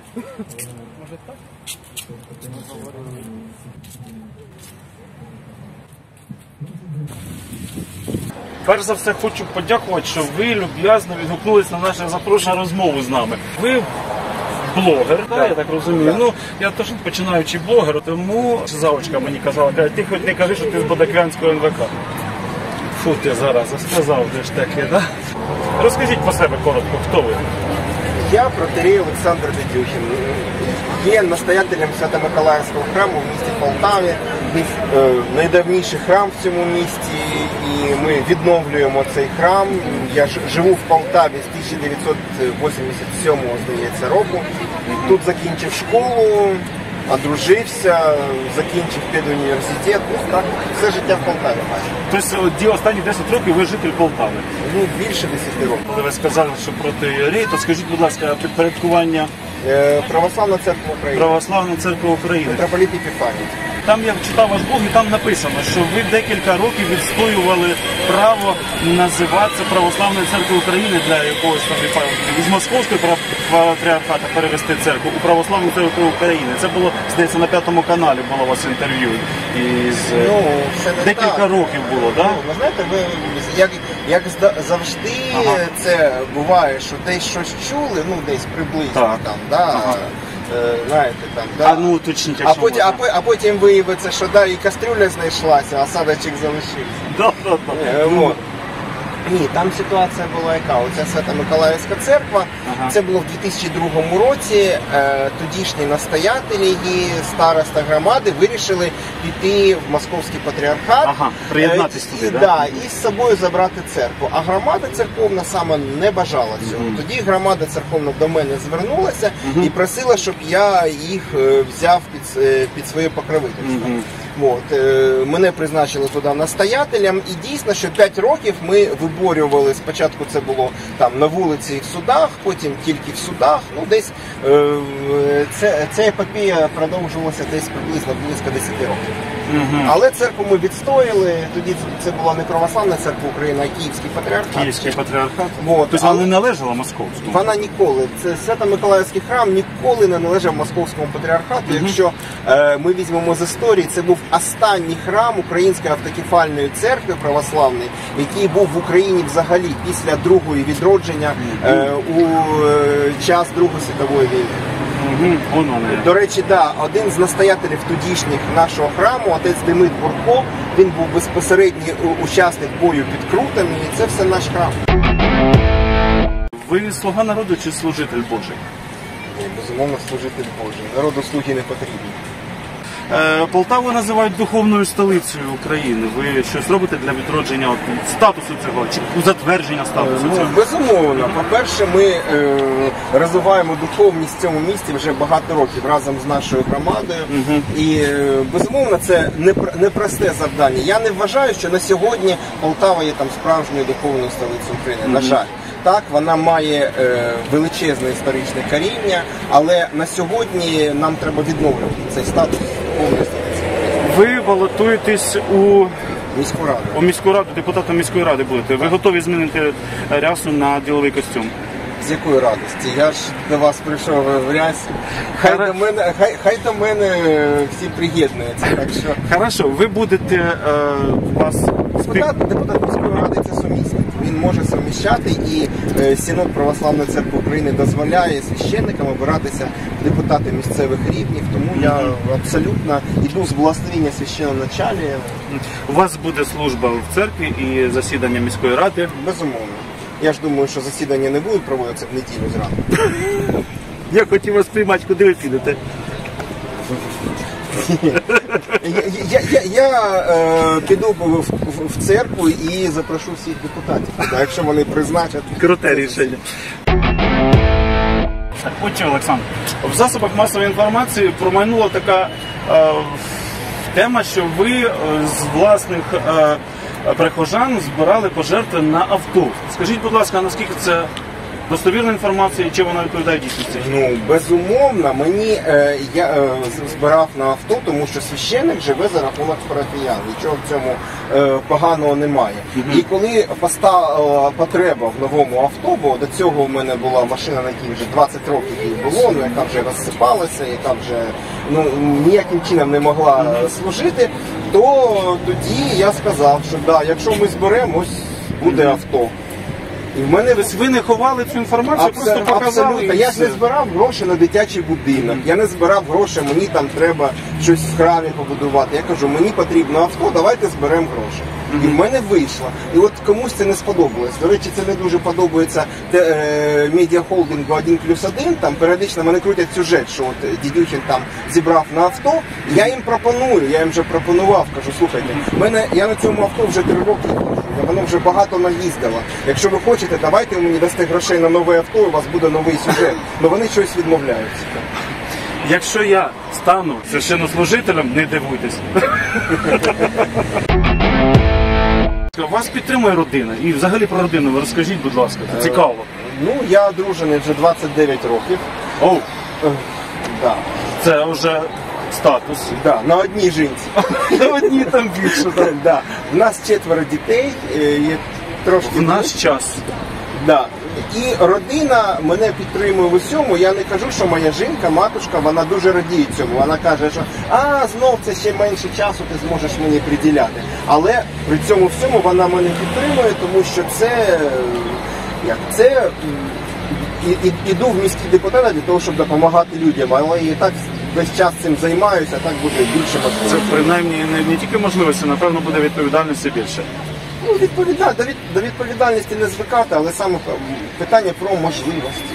Може так? Перш за все хочу подякувати, що ви люб'язно відгукнулись на наше запрошення розмову з нами. Ви блогер, так, я так розумію. Ну, я теж починаючий блогер, тому завочка мені казала, ти хоч не кажи, що ти з Бодаквянського НВК. Фу, ти зараз сказав, де ж таке, так? Розкажіть про себе коротко, хто ви? Я протоиерей Олександр Дедюхін, є настоятелем Свято-Миколаївського храму в місті Полтаві. Найдавніший храм в цьому місті, і ми відновлюємо цей храм. Я живу в Полтаві з 1987, здається, року. Тут закінчив школу, одружився, закінчив педуніверситет. Ну, так, все життя в Полтаві майже. Тобто останні 10 років ви житель Полтави? Ну, більше 10 років. Коли ви сказали, що протоієрей, то скажіть, будь ласка, підпорядкування Православна церква України. Православна церква України. Митрополит Епіфаній. Там я читав ваш блог, і там написано, що ви декілька років відстоювали право називатися Православною церквою України для якогось там із Московського патріархата перевести церкву у Православну церкву України. Це було, здається, на 5-му каналі було у вас інтерв'ю. Декілька років було, так? Ви знаєте, як завжди це буває, що десь щось чули, ну десь приблизно там, да. Знаєте, там, да. Ну, уточніть, а потім виявиться, що да, і кастрюля знайшлася, а садочок залишився. Ні, там ситуація була яка. Оця Свято-Миколаївська церква, це було в 2002 році. Тодішні настоятелі і староста громади вирішили піти в Московський патріархат. Приєднатися туди, да, і з собою забрати церкву. А громада церковна саме не бажала цього. Тоді громада церковна до мене звернулася і просила, щоб я їх взяв під своє покровительство. Мене призначили туди настоятелем, і дійсно, що 5 років ми виборювали, спочатку це було там на вулиці і в судах, потім тільки в судах, ну десь ця епопея продовжувалася десь приблизно близько 10 років. Але церкву ми відстояли, тоді це була не Православна церква України, а Київський патріархат. Київський патріархат? Тобто вона не належала Московському? Вона ніколи. Свято-Миколаївський храм ніколи не належав Московському патріархату. Якщо ми візьмемо з історії, це був останній храм Української автокефальної церкви православної, який був в Україні взагалі після другої відродження у час Другої світової війни. До речі, один з настоятелів тодішніх нашого храму, отець Демид Бурко, він був безпосередній учасник бою під Крутами, і це все наш храм. Ви слуга народу чи служитель Божий? Безумовно, служитель Божий. Народу слуги не потрібні. Полтаву називають духовною столицею України. Ви щось робите для відродження статусу цього, чи затвердження статусу цього? Безумовно. По-перше, ми розвиваємо духовність в цьому місті вже багато років разом з нашою громадою. І, безумовно, це непросте завдання. Я не вважаю, що на сьогодні Полтава є там справжньою духовною столицею України. На жаль. Так, вона має величезне історичне коріння, але на сьогодні нам треба відновлювати цей статус повністю. Ви балотуєтесь у міську раду. У міську раду, депутатом міської ради будете. Ви готові змінити рясу на діловий костюм? З якої радості? Я ж до вас прийшов в рясі. Хай до мене всі приєднуються. Так що... Хорошо, ви будете Депутат міської ради – це сумісник. Він може суміщати, і Синод Православної церкви України дозволяє священникам обиратися депутати місцевих рівнів, тому я абсолютно йду з благословення священноначалія. У вас буде служба в церкві і засідання міської ради? Безумовно. Я ж думаю, що засідання не будуть проводитися в неділю зранку. Я хотів вас приймати, куди ви підете? Я піду в церкву і запрошу всіх депутатів, якщо вони призначать. Круте рішення. Отже, Олександр, в засобах масової інформації промайнула така тема, що ви з власних прихожан збирали пожертви на авто. Скажіть, будь ласка, наскільки це достовірна інформація і чи вона відповідає дійсності? Ну, безумовно, я збирав на авто, тому що священник живе за рахунок парафіян. Нічого в цьому поганого немає. І коли постала потреба в новому авто, бо до цього в мене була машина, на якій вже 20 років їй було, яка вже розсипалася, яка вже ніяким чином не могла служити, то тоді я сказав, що да, якщо ми зберемо, ось буде авто. І в мене ви не ховали цю інформацію, просто показали. Абсолютно. Я ж не збирав гроші на дитячий будинок, я не збирав гроші, мені там треба щось в храмі побудувати. Я кажу, мені потрібно авто, давайте зберемо гроші. І в мене вийшло. І от комусь це не сподобалось. До речі, це не дуже подобається медіахолдингу 1+1. Там періодично мене крутять сюжет, що от Дідюхін там зібрав на авто. Я їм пропоную, я їм вже пропонував, кажу, слухайте, я на цьому авто вже 3 роки їжджу, воно вже багато наїздило. Якщо ви хочете, давайте мені дасте грошей на нове авто, і у вас буде новий сюжет. Але вони щось відмовляються. Якщо я стану священнослужителем, не дивуйтесь. Вас підтримує родина. І взагалі про родину ви розкажіть, будь ласка. Це цікаво. Ну, я одружений вже 29 років. Оу. Да. Це вже статус. Да, на одній жінці. На одній там більше. Да. У нас 4 дітей. Є трошки в наш час. Да. І родина мене підтримує в усьому. Я не кажу, що моя жінка, матушка, вона дуже радіє цьому. Вона каже, що знов це ще менше часу ти зможеш мені приділяти. Але при цьому всьому вона мене підтримує, тому що іду в міські депутати для того, щоб допомагати людям. Але і так весь час цим займаюся, а так буде більше можливостей. Це принаймні не тільки можливості, напевно буде відповідальності більше. Ну, до відповідальності не звикати, але саме питання про можливості.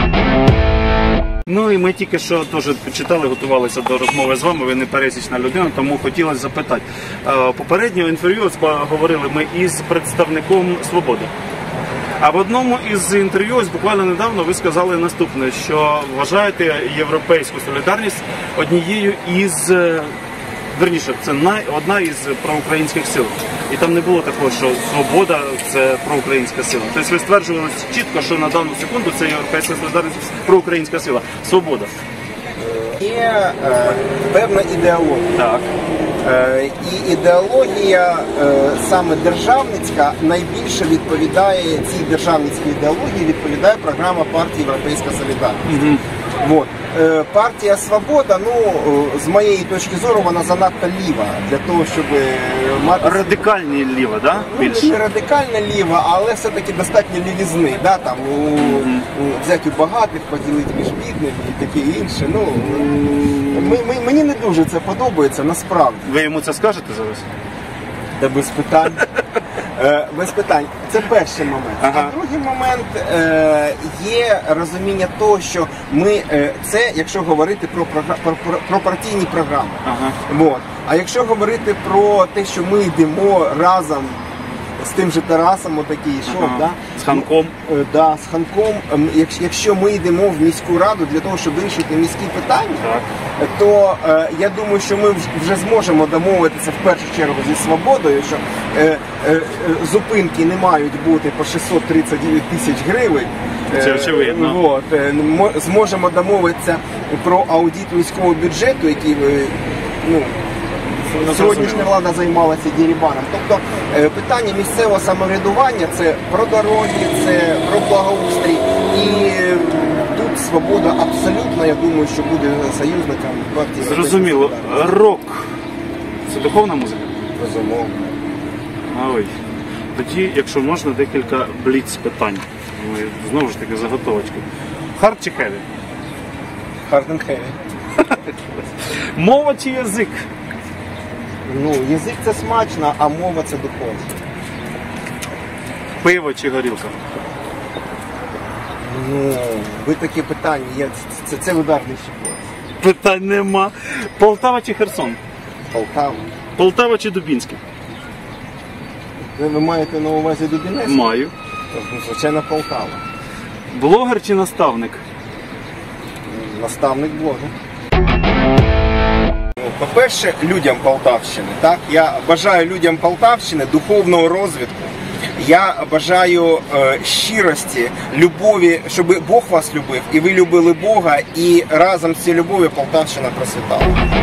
Ну і ми тільки що теж читали, готувалися до розмови з вами, ви не пересічна людина, тому хотілося запитати. Попереднє інтерв'ю говорили ми із представником «Свободи». А в одному із інтерв'ю, буквально недавно, ви сказали наступне, що вважаєте європейську солідарність однією із... Верніше, це одна із проукраїнських сил. І там не було такого, що «Свобода» – це проукраїнська сила. Тобто ви стверджували чітко, що на дану секунду це європейська солідарність проукраїнська сила. «Свобода». Є певна ідеологія. Так. І ідеологія саме державницька найбільше відповідає цій державницькій ідеології, відповідає програма партії «Європейська солідарність». Вот. Партія «Свобода», з моєї точки зору, вона занадто ліва для того, щоб мати... Радикальні ліва, да? Більше? Не радикальна ліва, але все-таки достатньо лівізни. Да? Там, взяти у багатих, поділити між бідними і таке інше. Мені не дуже це подобається, насправді. Ви йому це скажете зараз? Та без питань. Без питань. Це перший момент. Ага. А другий момент є розуміння того, що ми це, якщо говорити про партійні програми. Ага. Вот. А якщо говорити про те, що ми йдемо разом з тим же Тарасом, отакий йшов, да? З Ханком. Да, з Ханком. Якщо ми йдемо в міську раду для того, щоб вирішити міські питання, так, то я думаю, що ми вже зможемо домовитися в першу чергу зі «Свободою», що зупинки не мають бути по 639 тисяч гривень. Це очевидно. Зможемо домовитися про аудит міського бюджету, який сьогоднішня влада займалася дерибаном. Тобто питання місцевого самоврядування – це про дороги, це про благоустрій. І тут «Свобода» абсолютно, я думаю, що буде союзником партії. Зрозуміло. Рок – це духовна музика? Безумовно. Ой. Тоді, якщо можна, декілька бліц питань. Ми знову ж таки заготовочки. Хард чи хеві? Hard and heavy. Мова чи язик? Язик – це смачно, а мова – це духовно. Пиво чи горілка? Ви такі питання, це ударний щепот. Питань нема. Полтава чи Херсон? Полтава. Полтава чи Дубінський? Ви маєте на увазі Дубінець? Маю. Звичайно, Полтава. Блогер чи наставник? Наставник блогер. По-перше, людям Полтавщини. Так? Я бажаю людям Полтавщини духовного розвитку. Я бажаю щирості, любові, щоб Бог вас любив, і ви любили Бога, і разом з цією любов'ю Полтавщина процвітала.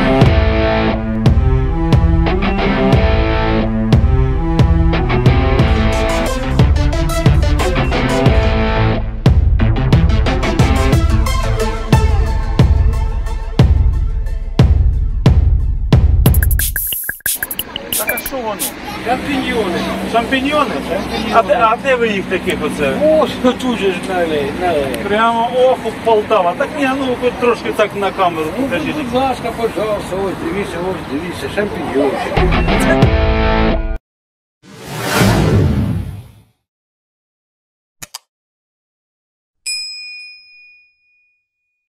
Так а що воно? Шампіньйони. Шампіньйони? А де ви їх таких оце? Ось тут же ж на Прямо Полтава. Так ні, ну хоч трошки так на камеру покажіть. будь ласка, пожалуйста, ось дивіться, шампіньйончики.